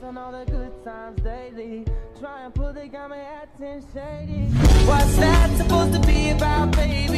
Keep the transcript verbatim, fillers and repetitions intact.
on all the good times daily. Try and pull the got me acting shady. What's that supposed to be about, baby?